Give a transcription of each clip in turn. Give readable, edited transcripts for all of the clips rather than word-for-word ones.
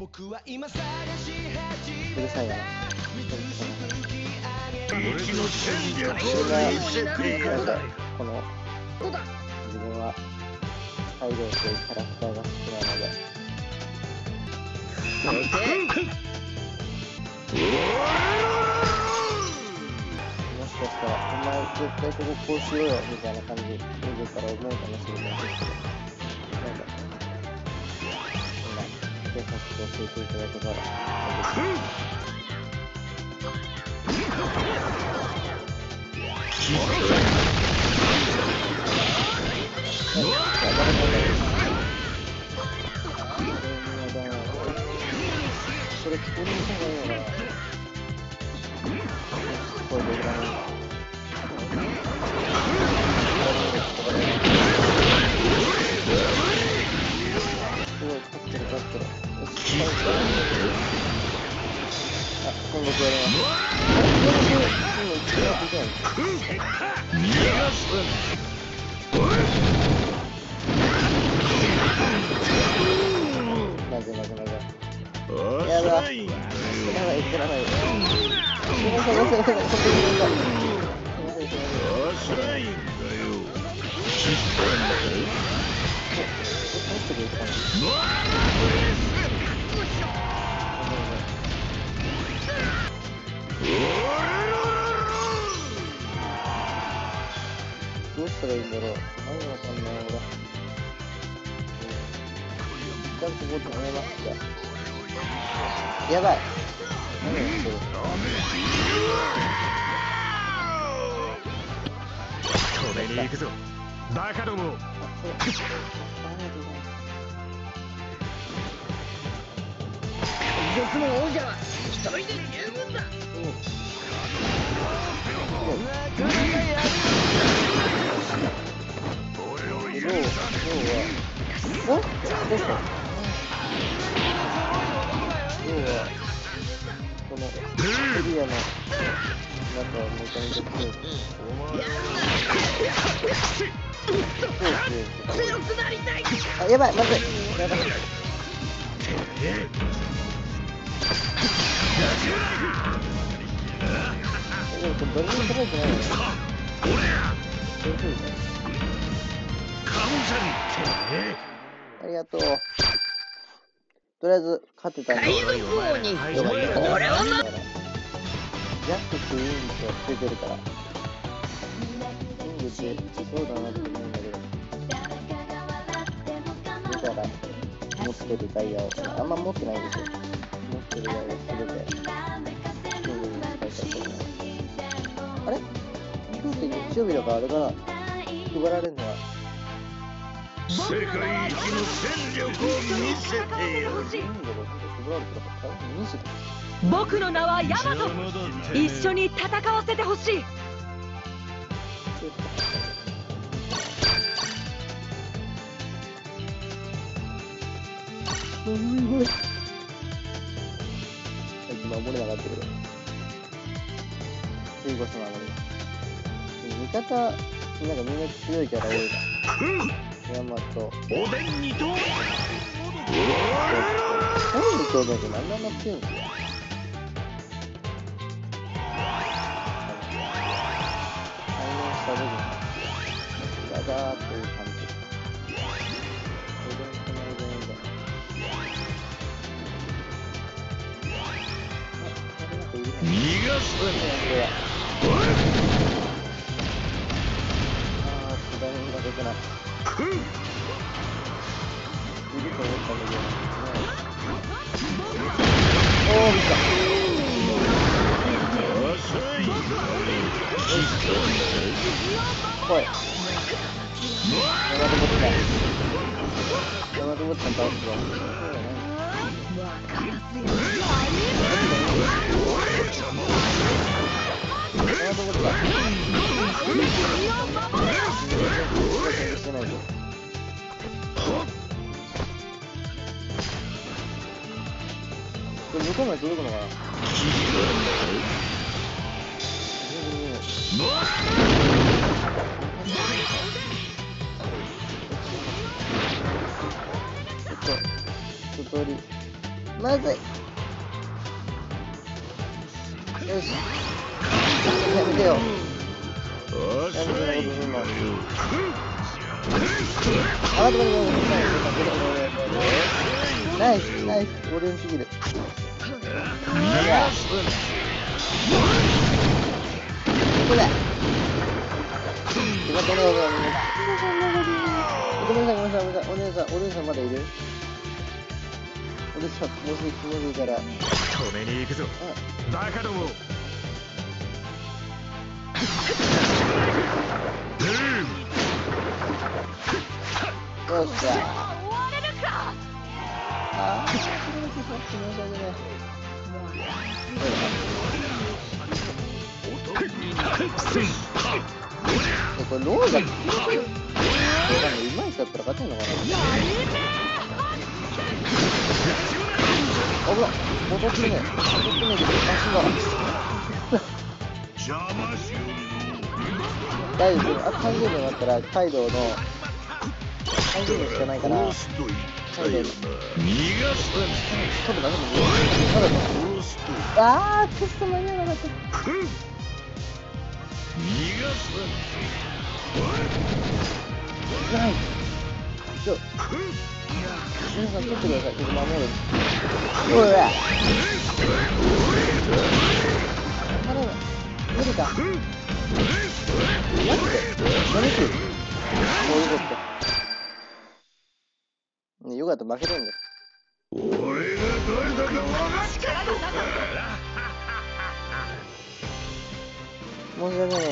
うるさいな。 俺の戦力を見せてやる。 この自分はハイドウというキャラクターが好きなので。もしかしたらお前絶対こここうしろよみたいな感じで見てたら思うかもしれないですけど、なんか警察と教えていただけたらそれ聞こえる人がいいのかな。これでいらない。すごい勝ってる。あ、今度やります。なぜやだ。知らない。すいません。どうしたらいいんだろう。何がわかんない俺。一旦ここ止めますか。やばい。何をしてる。 止めに行くぞ、バカども。 ありがとうございます。 賊の王者は一人で十分だ。 このエリアの中はめちゃめちゃ強い。 強くなりたい。 あ、やばい、まずい。やばい。でもこれ誰にも叩いてないよね。ありがとう。とりあえず勝てたんで。 海賊王に俺はな。 ジャックっていうイングがついてるから。イングってそうだなって思うんだけど。見たら持ってるダイヤを、あんま持ってないんですよ。持ってるダイヤをすべて。あれ？今日って日曜日だからあれかな。配られるのは。 世界一の戦力を見せてやる。 僕の名はヤマト。一緒に戦わせてほしい。 守れなかったけど。次こそ守る。味方、なんかみんな強いキャラ多いな。ヤマト。 おでんにどう？ なんで兄弟って何であんな強いんですよ。再現した部分ガガーっていう感じ。おでんとのおでんだ。 逃がすこれは。ダメが出てない。いると思ったんだけど。おー、見た。来い。ヤマトボッタン倒すわ。これ向こうまで届くのかな。一通り。マまずい。よし。やめてよ。やめてよ、すんの。あ、待って。ナイス、ナイス、ゴールデンすぎる。いや。これ。ごめんなさい。お姉さんまだいる？お姉さん、もしいたら。 止めに行くぞ。バカども。よっしゃ。 終われるか。 ああ、申し訳ない。これローがうまい人だったら勝てんのかな。危ない。戻ってねえけど足が大丈夫。あと30秒になったらカイドウの30秒しかないから、カイドウ多分ダメだね。あー、テスト間に合わなかった。ナイス。皆さん取ってください。守る。うわ。頼む。無理か。マジで。何する？もうよかった。ね、よかった。負けてんだよ。 俺が誰だか分かってるのか。 申し訳ない。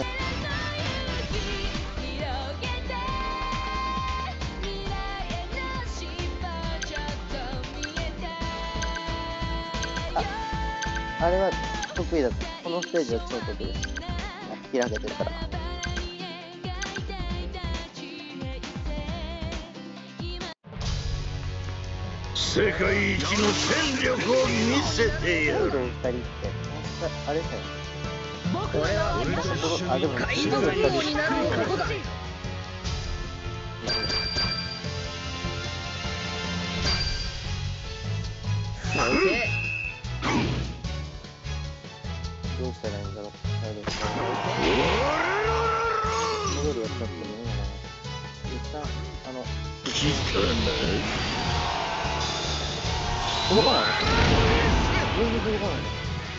あれは得意だった。このステージは超得意です。開けてるから。 世界一の戦力を見せてやる。 2人って、あれですね。 これは俺と一緒あ、でも、 怪物のようになることだ。 どうしたらいいんだろう。戻るやつだってもいいのかな。一旦、届かないの？全然届かないの。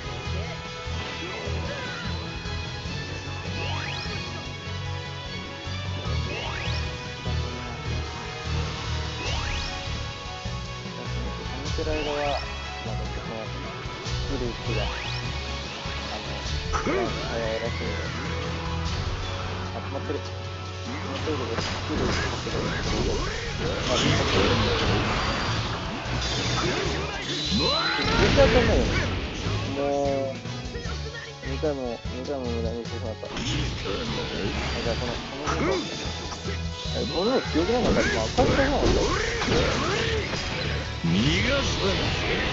見てる間は、なんかそのグループが早いらしいので集まってる。そういうことです。グループ持ってるんですけど、絶対当たんないよね。もう2回も無駄にしてしまった。じゃあこの強くなかったら、まあ、簡単なかった。 逃がすな。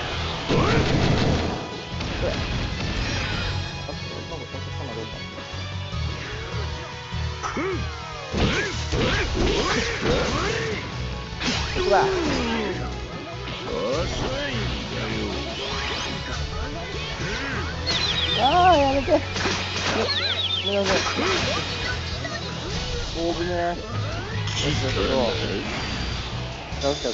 うわ。ああ、やめて。ごめんなさい。大船。よし、倒したぞ。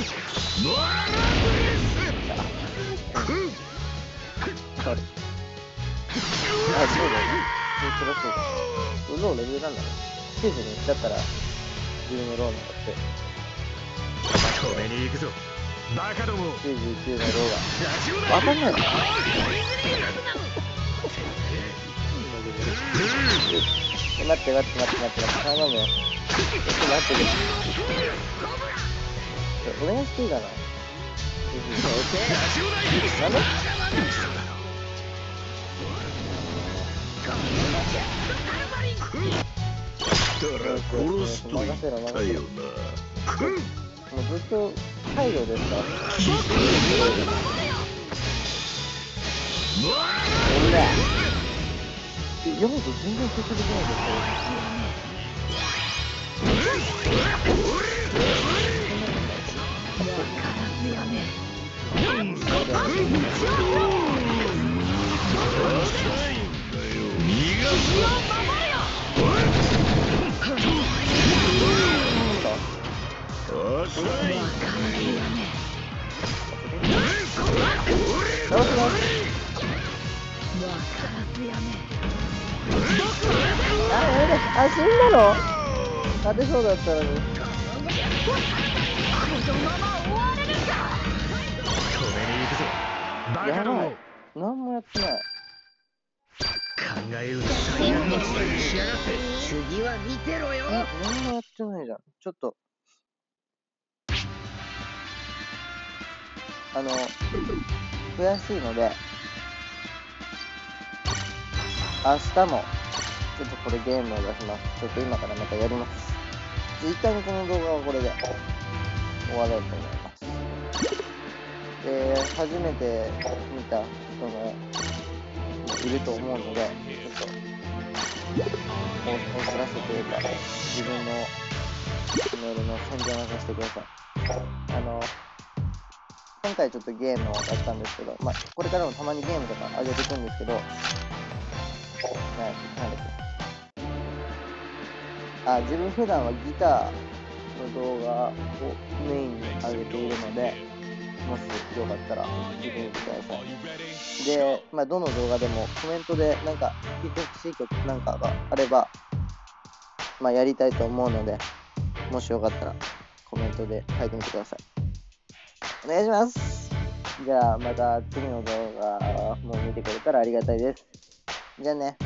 あ、そうだよ。ローレベルなんだろう。92だったら自分のローなんだって。 止めに行くぞ。バカども。 99のローが。わかんないの？待って。頼むよ。ちょっと待って。お願いしていいかな。なんで？ 殺すと言ったよな。 もうずっとカイドウですから。ほら。ヤマト全然接触できないですよ。 倒します。あ、やめて。あ、死んだの？勝てそうだったのに。やばい。何もやってない。 最悪の事態にしやがって。次は見てろよ。 何もやってないじゃん。ちょっと。悔しいので、明日も、ちょっとこれゲームを出します。ちょっと今からまたやります。一旦この動画はこれで終わろうと思います。で、初めて見た人もいると思うので、ちょっと、お知らせというか、自分のチャンネルの宣伝をさせてください。今回ちょっとゲームをやったんですけど、まあ、これからもたまにゲームとか上げていくんですけど、なんだっけ。自分普段はギターの動画をメインに上げているので、もしよかったら見てみてください。で、まあ、どの動画でもコメントでなんか聴いてほしい曲なんかがあれば、まあ、やりたいと思うので、もしよかったらコメントで書いてみてください。お願いします。じゃあまた次の動画も見てくれたらありがたいです。じゃあね。